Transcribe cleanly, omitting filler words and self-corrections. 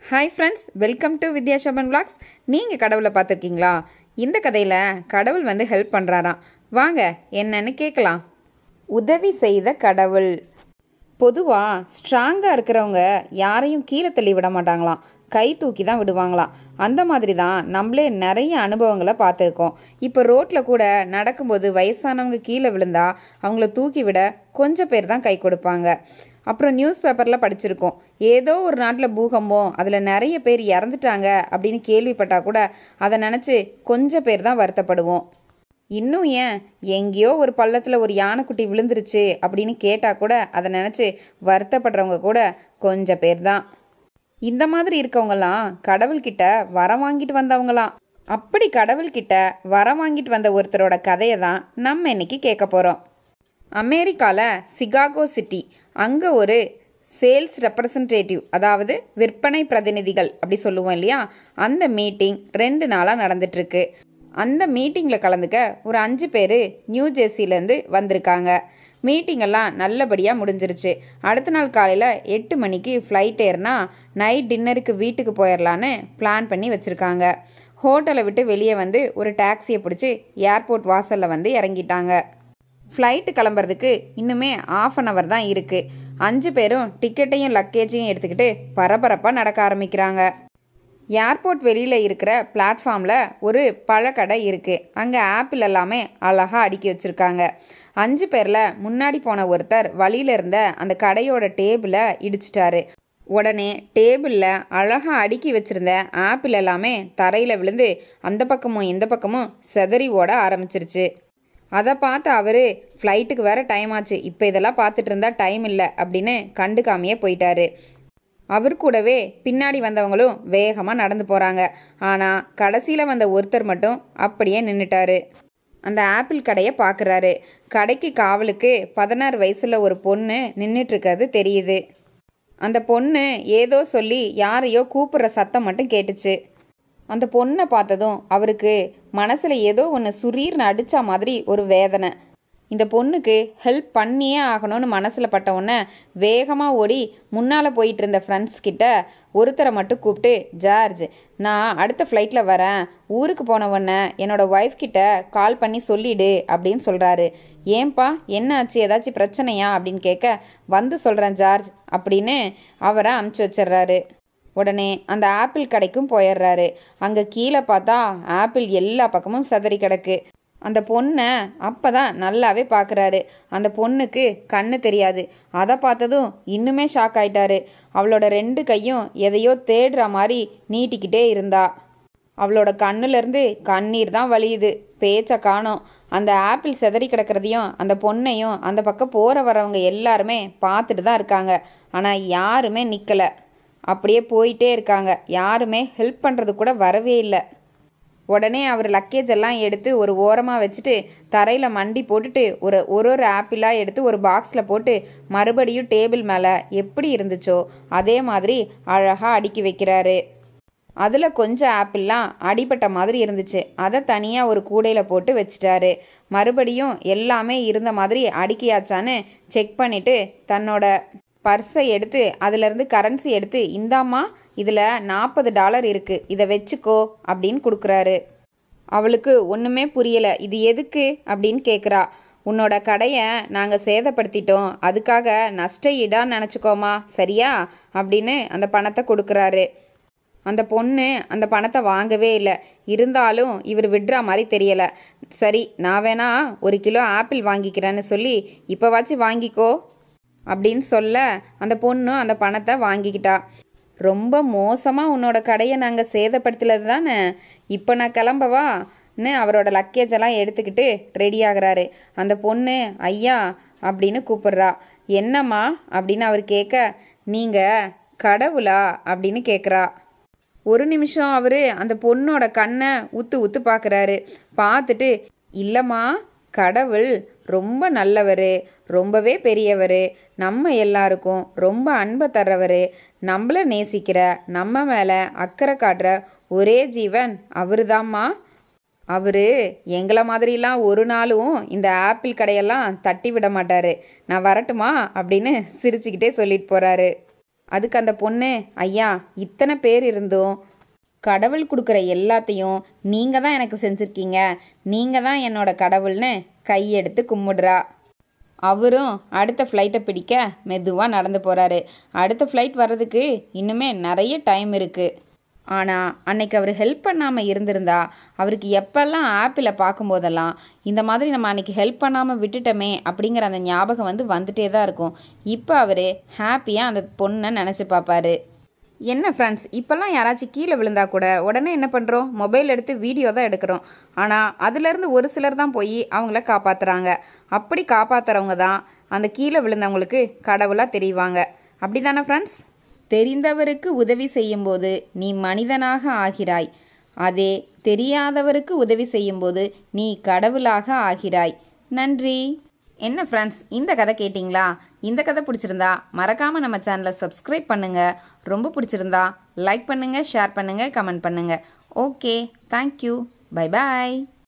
Hi friends, welcome to Vidyashoban vlogs. நீங்கள் கடவுளை பார்த்துருக்கீங்களா? இந்த கதையில் கடவுள் ஹெல்ப் பண்ணுறாராம். வாங்க என்னன்னு கேட்கலாம். உதவி செய்த கடவுள். பொதுவாக ஸ்ட்ராங்காக இருக்கிறவங்க யாரையும் கீழே தள்ளி விட மாட்டாங்களாம், கை தூக்கி தான் விடுவாங்களாம். அந்த மாதிரி தான் நம்மளே நிறைய அனுபவங்களை பார்த்துருக்கோம். இப்போ ரோட்டில் கூட நடக்கும்போது வயசானவங்க கீழே விழுந்தா அவங்கள தூக்கி விட கொஞ்சம் பேர் தான் கை கொடுப்பாங்க. அப்புறம் நியூஸ் பேப்பரில் படிச்சிருக்கோம், ஏதோ ஒரு நாட்டில் பூகம்பம், அதில் நிறைய பேர் இறந்துட்டாங்க அப்படின்னு கேள்விப்பட்டால் கூட அதை நினச்சி கொஞ்சம் பேர் தான் வருத்தப்படுவோம். இன்னும் ஏன் எங்கேயோ ஒரு பள்ளத்தில் ஒரு யானைக்குட்டி விழுந்துருச்சு அப்படின்னு கேட்டால் கூட அதை நினச்சி வருத்தப்படுறவங்க கூட கொஞ்சம் பேர் தான். இந்த மாதிரி இருக்கவங்களாம் கடவுள்கிட்ட வரம் வாங்கிட்டு வந்தவங்களாம். அப்படி கடவுள்கிட்ட வரம் வாங்கிட்டு வந்த ஒருத்தரோட கதையை தான் நம்ம இன்னைக்கு கேட்க போகிறோம். அமெரிக்காவில் சிகாகோ சிட்டி, அங்கே ஒரு சேல்ஸ் ரெப்ரசன்டேட்டிவ், அதாவது விற்பனை பிரதிநிதிகள் அப்படி சொல்லுவோம் இல்லையா, அந்த மீட்டிங் 2 நாளாக நடந்துட்டுருக்கு. அந்த மீட்டிங்கில் கலந்துக்க ஒரு 5 பேர் நியூ ஜெர்சிலேருந்து வந்திருக்காங்க. மீட்டிங்கெல்லாம் நல்லபடியாக முடிஞ்சிருச்சு. அடுத்த நாள் காலையில் 8 மணிக்கு ஃப்ளைட் ஏறினா நைட் டின்னருக்கு வீட்டுக்கு போயிடலான்னு பிளான் பண்ணி வச்சுருக்காங்க. ஹோட்டலை விட்டு வெளியே வந்து ஒரு டாக்ஸியை பிடிச்சி ஏர்போர்ட் வாசலில் இறங்கிட்டாங்க. ஃப்ளைட்டு கிளம்புறதுக்கு இன்னுமே 1/2 hour தான் இருக்குது. 5 பேரும் டிக்கெட்டையும் லக்கேஜையும் எடுத்துக்கிட்டு பரபரப்பாக நடக்க ஆரம்பிக்கிறாங்க. ஏர்போர்ட் வெளியில் இருக்கிற பிளாட்ஃபார்மில் ஒரு பழக்கடை இருக்குது. அங்கே ஆப்பிள் எல்லாமே அழகாக அடுக்கி வச்சுருக்காங்க. 5 பேரில் முன்னாடி போன ஒருத்தர் வழியில் இருந்த அந்த கடையோட டேபிளை இடிச்சிட்டாரு. உடனே டேபிளில் அழகாக அடுக்கி வச்சுருந்த ஆப்பிள் எல்லாமே தரையில் விழுந்து அந்த பக்கமும் இந்த பக்கமும் செதறி ஓட ஆரம்பிச்சிருச்சு. அதை பார்த்து அவர், ஃப்ளைட்டுக்கு வேறு டைம் ஆச்சு, இப்போ இதெல்லாம் பார்த்துட்டு இருந்தால் டைம் இல்லை அப்படின்னு கண்டுக்காமையே போயிட்டாரு. அவர் கூடவே பின்னாடி வந்தவங்களும் வேகமாக நடந்து போகிறாங்க. ஆனால் கடைசியில் வந்த ஒருத்தர் மட்டும் அப்படியே நின்றுட்டாரு. அந்த ஆப்பிள் கடையை பார்க்குறாரு. கடைக்கு காவலுக்கு 16 வயசுள்ள ஒரு பொண்ணு நின்றுட்டுருக்கிறது தெரியுது. அந்த பொண்ணு ஏதோ சொல்லி யாரையோ கூப்பிட்ற சத்தம் மட்டும் கேட்டுச்சு. அந்த பொண்ணை பார்த்ததும் அவருக்கு மனசில் ஏதோ ஒன்று சுரீர்னு அடித்தா மாதிரி ஒரு வேதனை. இந்த பொண்ணுக்கு ஹெல்ப் பண்ணியே ஆகணும்னு மனசில் பட்ட உடனே வேகமாக ஓடி முன்னால் போயிட்டு இருந்த ஃப்ரெண்ட்ஸ் கிட்ட ஒருத்தரை மட்டும் கூப்பிட்டு, ஜார்ஜ், நான் அடுத்த ஃப்ளைட்டில் வரேன், ஊருக்கு போன உடனே என்னோடய ஒய்ஃப் கிட்ட கால் பண்ணி சொல்லிடு அப்படின்னு சொல்கிறாரு. ஏன்பா, என்னாச்சு, ஏதாச்சும் பிரச்சனையா அப்படின்னு கேட்க, வந்து சொல்கிறேன் ஜார்ஜ் அப்படின்னு அவரை அமுச்சு வச்சிடுறாரு. உடனே அந்த ஆப்பிள் கடைக்கும் போயிடுறாரு. அங்கே கீழே பார்த்தா ஆப்பிள் எல்லா பக்கமும் சதறி கிடக்கு. அந்த பொண்ணை அப்போ தான் நல்லாவே பார்க்குறாரு. அந்த பொண்ணுக்கு கண்ணு தெரியாது. அதை பார்த்ததும் இன்னுமே ஷாக் ஆயிட்டாரு. அவளோட 2 கையும் எதையோ தேடுற மாதிரி நீட்டிக்கிட்டே இருந்தா. அவளோட கண்ணுலேருந்து கண்ணீர் தான் வலியுது, பேச்சை காணோம். அந்த ஆப்பிள் செதறி கிடக்கிறதையும் அந்த பொண்ணையும் அந்த பக்கம் போகிற வரவங்க எல்லாருமே பார்த்துட்டு தான் இருக்காங்க. ஆனால் யாருமே நிற்கலை, அப்படியே போயிட்டே இருக்காங்க. யாருமே ஹெல்ப் பண்ணுறது கூட வரவே இல்லை. உடனே அவர் லக்கேஜ் எல்லாம் எடுத்து ஒரு ஓரமாக வச்சுட்டு தரையில் மண்டி போட்டுட்டு ஒரு ஆப்பிளாக எடுத்து ஒரு பாக்ஸில் போட்டு மறுபடியும் டேபிள் மேலே எப்படி இருந்துச்சோ அதே மாதிரி அழகாக அடுக்கி வைக்கிறாரு. அதில் கொஞ்சம் ஆப்பிள்லாம் அடிபட்ட மாதிரி இருந்துச்சு. அதை தனியாக ஒரு கூடையில் போட்டு வச்சிட்டாரு. மறுபடியும் எல்லாமே இருந்த மாதிரி அடுக்கியாச்சான்னு செக் பண்ணிவிட்டு தன்னோட பர்ஸை எடுத்து அதிலேருந்து கரன்சி எடுத்து, இந்தாம்மா, இதில் $40 இருக்குது, இதை வச்சுக்கோ அப்படின்னு கொடுக்குறாரு. அவளுக்கு ஒன்றுமே புரியலை. இது எதுக்கு அப்படின்னு கேட்குறா. உன்னோட கடையை நாங்கள் சேதப்படுத்திட்டோம், அதுக்காக நஷ்ட ஈடான்னு நினச்சிக்கோமா, சரியா அப்படின்னு அந்த பணத்தை கொடுக்குறாரு. அந்த பொண்ணு அந்த பணத்தை வாங்கவே இல்லை. இருந்தாலும் இவர் விடுற மாதிரி தெரியலை. சரி, நான் வேணா 1 கிலோ ஆப்பிள் வாங்கிக்கிறேன்னு சொல்லி இப்போவாச்சும் வாங்கிக்கோ அப்படின்னு சொல்ல அந்த பொண்ணு அந்த பணத்தை வாங்கிக்கிட்டா. ரொம்ப மோசமாக உன்னோட கடையை நாங்கள் சேதப்படுத்தலது தானே, இப்போ நான் கிளம்பவான்னு அவரோட லக்கேஜெல்லாம் எடுத்துக்கிட்டு ரெடி ஆகுறாரு. அந்த பொண்ணு ஐயா அப்படின்னு கூப்பிட்றா. என்னம்மா அப்படின்னு அவர் கேட்க, நீங்கள் கடவுளா அப்படின்னு கேட்குறா. ஒரு நிமிஷம் அவர் அந்த பொண்ணோட கண்ணை உத்து பார்க்குறாரு. பார்த்துட்டு, இல்லைம்மா, கடவுள் ரொம்ப நல்லவர், ரொம்பவே பெரியவர், நம்ம எல்லாருக்கும் ரொம்ப அன்பை தர்றவர், நம்மளை நேசிக்கிற, நம்ம மேலே அக்கறை காட்டுற ஒரே ஜீவன் அவர் தாம்மா. அவர் எங்களை மாதிரிலாம் ஒரு நாளும் இந்த ஆப்பிள் கடையெல்லாம் தட்டி விட மாட்டார். நான் வரட்டுமா அப்படின்னு சிரிச்சுக்கிட்டே சொல்லிட்டு போகிறாரு. அதுக்கு அந்த பொண்ணு, ஐயா இத்தனை பேர் இருந்தும் கடவுள் கொடுக்குற எல்லாத்தையும் நீங்கள் தான் எனக்கு செஞ்சுருக்கீங்க, நீங்கள் தான் என்னோட கடவுள்னு கையெடுத்து கும்பிடுறா. அவரும் அடுத்த ஃப்ளைட்டை பிடிக்க மெதுவாக நடந்து போகிறாரு. அடுத்த ஃப்ளைட் வர்றதுக்கு இன்னுமே நிறைய டைம் இருக்குது. ஆனால் அன்னைக்கு அவர் ஹெல்ப் பண்ணாமல் இருந்திருந்தா அவருக்கு எப்பெல்லாம் ஆப்பில் பார்க்கும்போதெல்லாம் இந்த மாதிரி நம்ம அன்னைக்கு ஹெல்ப் பண்ணாமல் விட்டுட்டோமே அப்படிங்கிற அந்த ஞாபகம் வந்துட்டே தான் இருக்கும். இப்போ அவர் ஹாப்பியாக அந்த பொண்ணை நினச்சி பார்ப்பாரு. என்ன ஃப்ரெண்ட்ஸ், இப்போல்லாம் யாராச்சும் கீழே விழுந்தா கூட உடனே என்ன பண்ணுறோம், மொபைல் எடுத்து வீடியோ தான் எடுக்கிறோம். ஆனால் அதுலேருந்து ஒரு சிலர் தான் போய் அவங்கள காப்பாற்றுறாங்க. அப்படி காப்பாற்றுறவங்க தான் அந்த கீழே விழுந்தவங்களுக்கு கடவுளாக தெரிவாங்க. அப்படி தானே ஃப்ரெண்ட்ஸ்? தெரிந்தவருக்கு உதவி செய்யும்போது நீ மனிதனாக ஆகிறாய், அதே தெரியாதவருக்கு உதவி செய்யும்போது நீ கடவுளாக ஆகிறாய். நன்றி. என்ன ஃப்ரெண்ட்ஸ், இந்த கதை கேட்டிங்களா? இந்த கதை பிடிச்சிருந்தா மறக்காமல் நம்ம சேனலை சப்ஸ்கிரைப் பண்ணுங்கள். ரொம்ப பிடிச்சிருந்தா லைக் பண்ணுங்கள், ஷேர் பண்ணுங்கள், கமெண்ட் பண்ணுங்கள். ஓகே, தேங்க்யூ, பை பாய்.